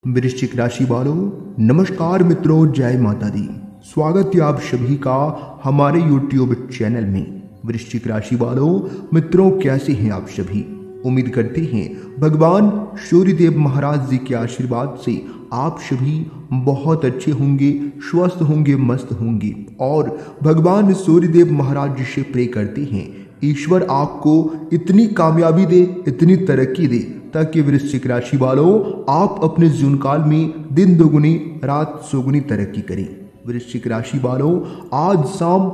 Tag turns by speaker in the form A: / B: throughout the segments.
A: वृश्चिक राशि वालों, नमस्कार मित्रों, जय माता दी। स्वागत है आप सभी का हमारे YouTube चैनल में। वृश्चिक राशि वालों मित्रों, कैसे हैं आप सभी? उम्मीद करते हैं भगवान सूर्यदेव महाराज जी के आशीर्वाद से आप सभी बहुत अच्छे होंगे, स्वस्थ होंगे, मस्त होंगे। और भगवान सूर्यदेव महाराज जी से प्रे करते हैं ईश्वर आपको इतनी कामयाबी दे, इतनी तरक्की दे, ताकि वृश्चिक राशि वालों आप अपने जीवन काल में दिन दोगुनी रात चौगुनी तरक्की करें। वृश्चिक राशि वालों, आज शाम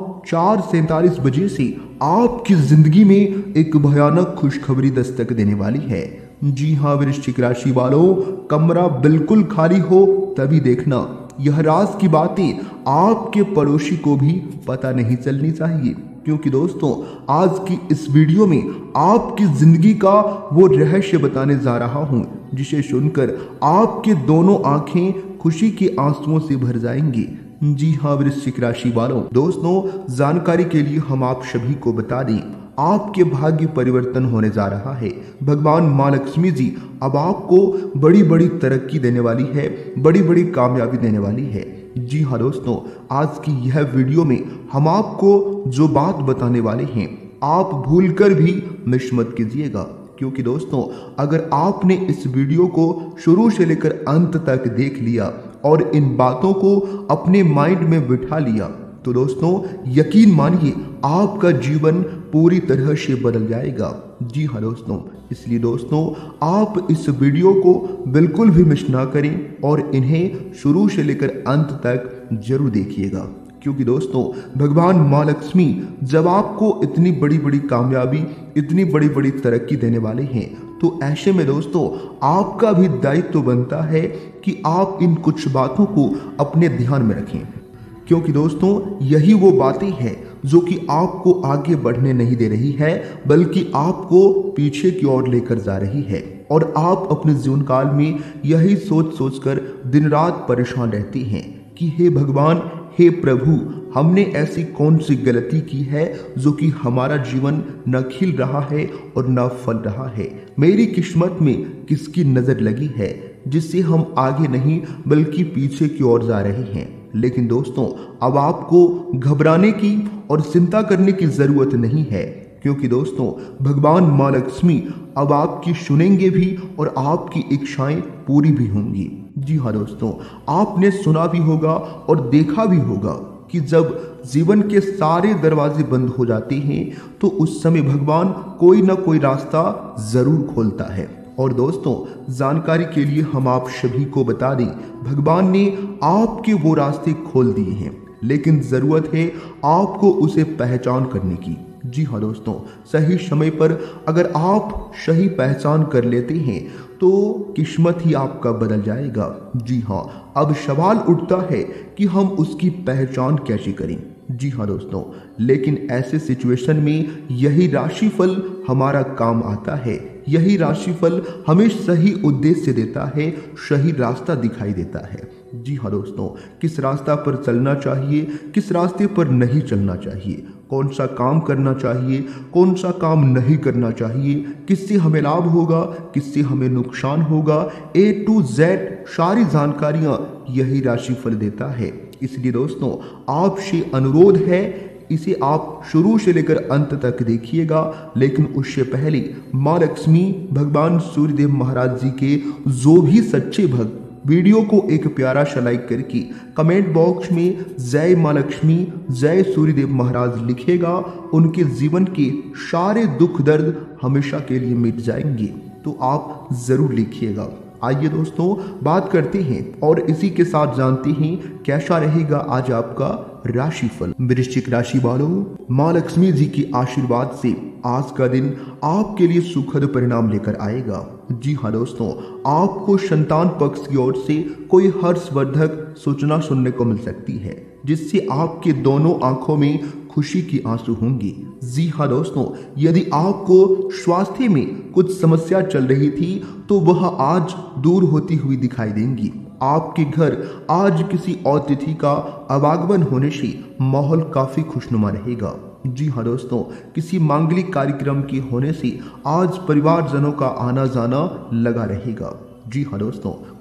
A: 4:47 बजे से आपकी जिंदगी में एक भयानक खुशखबरी दस्तक देने वाली है। जी हाँ वृश्चिक राशि वालों, कमरा बिल्कुल खाली हो तभी देखना। यह राज की बातें आपके पड़ोसी को भी पता नहीं चलनी चाहिए, क्योंकि दोस्तों आज की इस वीडियो में आपकी जिंदगी का वो रहस्य बताने जा रहा हूं जिसे सुनकर आपके दोनों आंखें खुशी के आंसुओं से भर जाएंगी। जी हाँ वृश्चिक राशि वालों, दोस्तों जानकारी के लिए हम आप सभी को बता दें, आपके भाग्य परिवर्तन होने जा रहा है। भगवान माँ लक्ष्मी जी अब आपको बड़ी बड़ी तरक्की देने वाली है, बड़ी बड़ी कामयाबी देने वाली है। जी हाँ दोस्तों, आज की यह वीडियो में हम आपको जो बात बताने वाले हैं आप भूलकर भी मिस मत कीजिएगा, क्योंकि दोस्तों अगर आपने इस वीडियो को शुरू से लेकर अंत तक देख लिया और इन बातों को अपने माइंड में बिठा लिया तो दोस्तों यकीन मानिए आपका जीवन पूरी तरह से बदल जाएगा। जी हाँ दोस्तों, इसलिए दोस्तों आप इस वीडियो को बिल्कुल भी मिस ना करें और इन्हें शुरू से लेकर अंत तक जरूर देखिएगा, क्योंकि दोस्तों भगवान माँ लक्ष्मी जब आपको इतनी बड़ी बड़ी कामयाबी, इतनी बड़ी बड़ी तरक्की देने वाले हैं तो ऐसे में दोस्तों आपका भी दायित्व बनता है कि आप इन कुछ बातों को अपने ध्यान में रखें, क्योंकि दोस्तों यही वो बातें हैं जो कि आपको आगे बढ़ने नहीं दे रही है, बल्कि आपको पीछे की ओर लेकर जा रही है। और आप अपने जीवन काल में यही सोच सोचकर दिन रात परेशान रहते हैं कि हे भगवान, हे प्रभु, हमने ऐसी कौन सी गलती की है जो कि हमारा जीवन न खिल रहा है और न फल रहा है। मेरी किस्मत में किसकी नजर लगी है जिससे हम आगे नहीं बल्कि पीछे की ओर जा रहे हैं। लेकिन दोस्तों अब आपको घबराने की और चिंता करने की जरूरत नहीं है, क्योंकि दोस्तों भगवान माँ लक्ष्मी अब आपकी सुनेंगे भी और आपकी इच्छाएं पूरी भी होंगी। जी हाँ दोस्तों, आपने सुना भी होगा और देखा भी होगा कि जब जीवन के सारे दरवाजे बंद हो जाते हैं तो उस समय भगवान कोई ना कोई रास्ता जरूर खोलता है। और दोस्तों जानकारी के लिए हम आप सभी को बता दें, भगवान ने आपके वो रास्ते खोल दिए हैं, लेकिन जरूरत है आपको उसे पहचान करने की। जी हाँ दोस्तों, सही समय पर अगर आप सही पहचान कर लेते हैं तो किस्मत ही आपका बदल जाएगा। जी हाँ, अब सवाल उठता है कि हम उसकी पहचान कैसे करें। जी हाँ दोस्तों, लेकिन ऐसे सिचुएशन में यही राशिफल हमारा काम आता है। यही राशिफल हमें सही उद्देश्य देता है, सही रास्ता दिखाई देता है। जी हाँ दोस्तों, किस रास्ता पर चलना चाहिए, किस रास्ते पर नहीं चलना चाहिए, कौन सा काम करना चाहिए, कौन सा काम नहीं करना चाहिए, किससे हमें लाभ होगा, किससे हमें नुकसान होगा, A to Z सारी जानकारियां यही राशिफल देता है। इसलिए दोस्तों आपसे अनुरोध है, इसे आप शुरू से लेकर अंत तक देखिएगा, लेकिन उससे पहले माँ लक्ष्मी, भगवान सूर्यदेव महाराज जी के जो भी सच्चे भक्त वीडियो को एक प्यारा सा लाइक करके कमेंट बॉक्स में जय माँ लक्ष्मी, जय सूर्यदेव महाराज लिखेगा, उनके जीवन के सारे दुख दर्द हमेशा के लिए मिट जाएंगे। तो आप जरूर लिखिएगा। आइए दोस्तों बात करते हैं और इसी के साथ जानते हैं कैसा रहेगा आज आपका राशिफल। वृश्चिक राशि वालों, माँ लक्ष्मी जी की आशीर्वाद से आज का दिन आपके लिए सुखद परिणाम लेकर आएगा। जी हाँ दोस्तों, आपको संतान पक्ष की ओर से कोई हर्षवर्धक सूचना सुनने को मिल सकती है, जिससे आपके दोनों आंखों में खुशी की आंसू होंगी। जी हाँ दोस्तों, यदि आपको स्वास्थ्य में कुछ समस्या चल रही थी तो वह आज दूर होती हुई दिखाई देंगी। आपके घर आज किसी अतिथि का आवागमन होने से माहौल काफी खुशनुमा रहेगा। जी हाँ दोस्तों, किसी मांगलिक कार्यक्रम के होने से आज परिवारजनों का आना जाना लगा रहेगा। जी हाँ दोस्तों,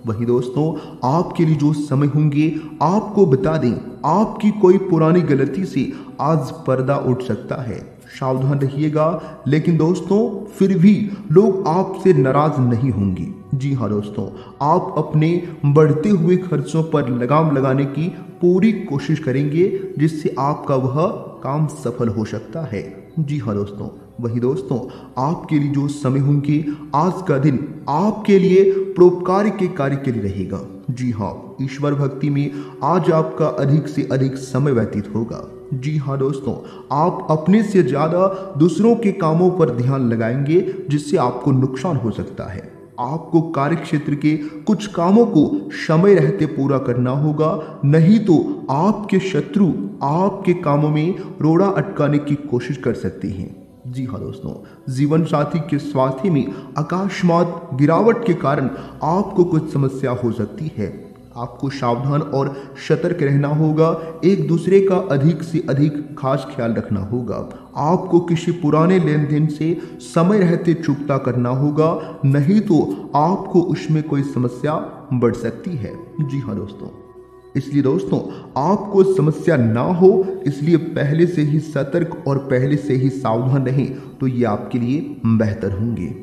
A: वहीं दोस्तों आपके लिए जो समय होंगे, आपको बता दें, आपकी कोई पुरानी गलती से आज पर्दा उठ सकता है। सावधान रहिएगा, लेकिन दोस्तों फिर भी लोग आपसे नाराज नहीं होंगे। जी हाँ दोस्तों, आप अपने बढ़ते हुए खर्चों पर लगाम लगाने की पूरी कोशिश करेंगे, जिससे आपका वह काम सफल हो सकता है। जी हाँ दोस्तों, वही दोस्तों आपके लिए जो समय होंगे, आज का दिन आपके लिए परोपकार के कार्य के लिए रहेगा। जी हाँ, ईश्वर भक्ति में आज आपका अधिक से अधिक समय व्यतीत होगा। जी हाँ दोस्तों, आप अपने से ज्यादा दूसरों के कामों पर ध्यान लगाएंगे, जिससे आपको नुकसान हो सकता है। आपको कार्य क्षेत्र के कुछ कामों को समय रहते पूरा करना होगा, नहीं तो आपके शत्रु आपके कामों में रोड़ा अटकाने की कोशिश कर सकते हैं। जी हाँ दोस्तों, जीवन साथी के स्वास्थ्य में अकस्मात गिरावट के कारण आपको कुछ समस्या हो सकती है। आपको सावधान और सतर्क रहना होगा, एक दूसरे का अधिक से अधिक खास ख्याल रखना होगा। आपको किसी पुराने लेन देन से समय रहते चुकता करना होगा, नहीं तो आपको उसमें कोई समस्या बढ़ सकती है। जी हाँ दोस्तों, इसलिए दोस्तों आपको समस्या ना हो, इसलिए पहले से ही सतर्क और पहले से ही सावधान रहें, तो ये आपके लिए बेहतर होंगे।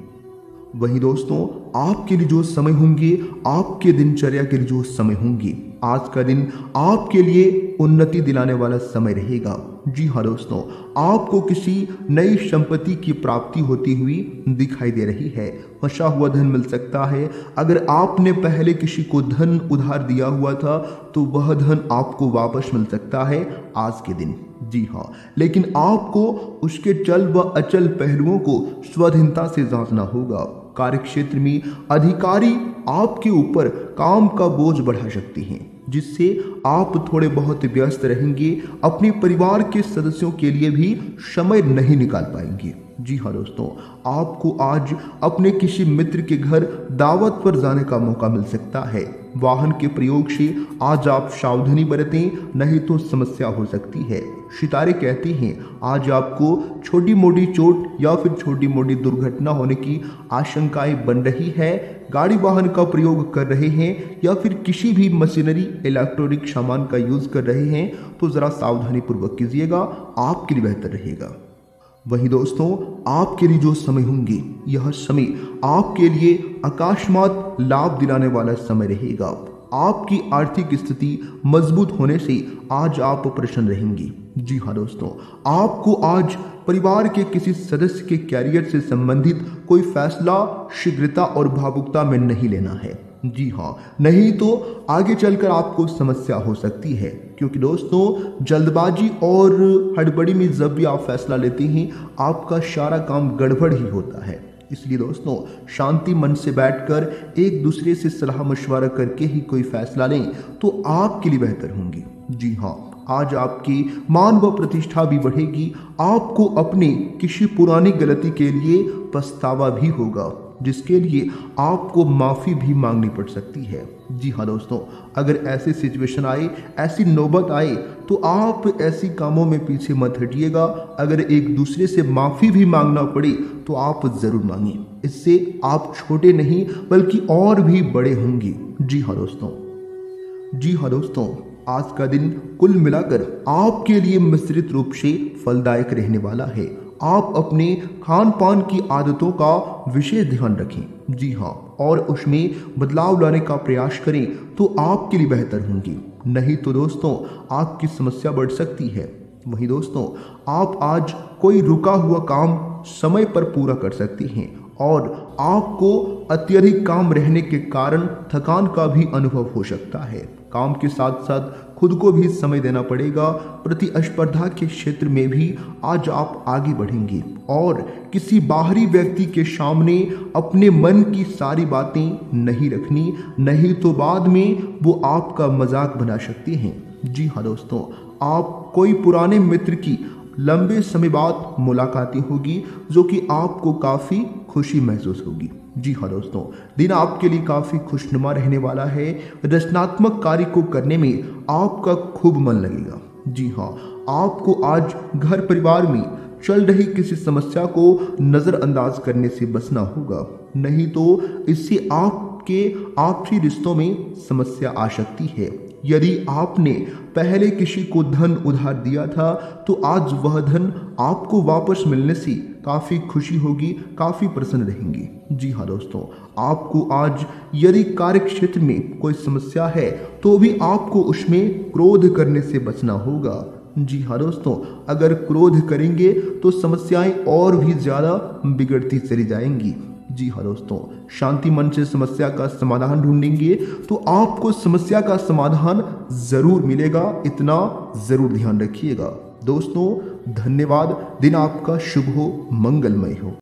A: वही दोस्तों आपके लिए जो समय होंगे, आपके दिनचर्या के लिए जो समय होंगे, आज का दिन आपके लिए उन्नति दिलाने वाला समय रहेगा। जी हाँ दोस्तों, आपको किसी नई संपत्ति की प्राप्ति होती हुई दिखाई दे रही है। फंसा हुआ धन मिल सकता है। अगर आपने पहले किसी को धन उधार दिया हुआ था, तो वह धन आपको वापस मिल सकता है आज के दिन। जी हाँ, लेकिन आपको उसके चल व अचल पहलुओं को स्वाधीनता से जांचना होगा। कार्य क्षेत्र में अधिकारी आपके ऊपर काम का बोझ बढ़ा सकते हैं, जिससे आप थोड़े बहुत व्यस्त रहेंगे। अपने परिवार के सदस्यों के लिए भी समय नहीं निकाल पाएंगे। जी हाँ दोस्तों, आपको आज अपने किसी मित्र के घर दावत पर जाने का मौका मिल सकता है। वाहन के प्रयोग से आज आप सावधानी बरतें, नहीं तो समस्या हो सकती है। सितारे कहते हैं आज आपको छोटी मोटी चोट या फिर छोटी मोटी दुर्घटना होने की आशंकाएं बन रही है। गाड़ी वाहन का प्रयोग कर रहे हैं या फिर किसी भी मशीनरी इलेक्ट्रॉनिक सामान का यूज कर रहे हैं, तो जरा सावधानी पूर्वक कीजिएगा, आपके लिए बेहतर रहेगा। वही दोस्तों आपके लिए जो समय होंगे, यह समय आपके लिए अकस्मात लाभ दिलाने वाला समय रहेगा। आपकी आर्थिक स्थिति मजबूत होने से आज आप प्रसन्न रहेंगे। जी हाँ दोस्तों, आपको आज परिवार के किसी सदस्य के कैरियर से संबंधित कोई फैसला शीघ्रता और भावुकता में नहीं लेना है। जी हाँ, नहीं तो आगे चलकर आपको समस्या हो सकती है, क्योंकि दोस्तों जल्दबाजी और हड़बड़ी में जब भी आप फैसला लेते हैं, आपका सारा काम गड़बड़ ही होता है। इसलिए दोस्तों शांति मन से बैठकर एक दूसरे से सलाह मशवरा करके ही कोई फैसला लें, तो आपके लिए बेहतर होंगे। जी हाँ, आज आपकी मान व प्रतिष्ठा भी बढ़ेगी। आपको अपने किसी पुरानी गलती के लिए पछतावा भी होगा, जिसके लिए आपको माफ़ी भी मांगनी पड़ सकती है। जी हाँ दोस्तों, अगर ऐसी सिचुएशन आए, ऐसी नौबत आए, तो आप ऐसी कामों में पीछे मत हटिएगा। अगर एक दूसरे से माफ़ी भी मांगना पड़े, तो आप ज़रूर मांगें। इससे आप छोटे नहीं बल्कि और भी बड़े होंगे। जी हाँ दोस्तों, आज का दिन कुल मिलाकर आपके लिए मिश्रित रूप से फलदायक रहने वाला है। आप अपने खान पान की आदतों का विशेष ध्यान रखें। जी हाँ, और उसमें बदलाव लाने का प्रयास करें, तो आपके लिए बेहतर होंगी। नहीं तो दोस्तों आपकी समस्या बढ़ सकती है। वहीं दोस्तों आप आज कोई रुका हुआ काम समय पर पूरा कर सकती हैं, और आपको अत्यधिक काम रहने के कारण थकान का भी अनुभव हो सकता है। काम के साथ साथ खुद को भी समय देना पड़ेगा। प्रतिस्पर्धा के क्षेत्र में भी आज आप आगे बढ़ेंगे, और किसी बाहरी व्यक्ति के सामने अपने मन की सारी बातें नहीं रखनी, नहीं तो बाद में वो आपका मजाक बना सकते हैं। जी हाँ दोस्तों, आप कोई पुराने मित्र की लंबे समय बाद मुलाकातें होगी, जो कि आपको काफ़ी खुशी महसूस होगी। जी हाँ दोस्तों, दिन आपके लिए काफ़ी खुशनुमा रहने वाला है। रचनात्मक कार्य को करने में आपका खूब मन लगेगा। जी हाँ, आपको आज घर परिवार में चल रही किसी समस्या को नज़रअंदाज करने से बचना होगा, नहीं तो इससे आप आपके आपसी रिश्तों में समस्या आ सकती है। यदि आपने पहले किसी को धन उधार दिया था तो आज वह धन आपको वापस मिलने से काफ़ी खुशी होगी, काफ़ी प्रसन्न रहेंगे। जी हाँ दोस्तों, आपको आज यदि कार्य क्षेत्र में कोई समस्या है तो भी आपको उसमें क्रोध करने से बचना होगा। जी हाँ दोस्तों, अगर क्रोध करेंगे तो समस्याएं और भी ज़्यादा बिगड़ती चली जाएंगी। जी हाँ दोस्तों, शांति मन से समस्या का समाधान ढूंढेंगे तो आपको समस्या का समाधान ज़रूर मिलेगा, इतना ज़रूर ध्यान रखिएगा। दोस्तों धन्यवाद। दिन आपका शुभ हो, मंगलमय हो।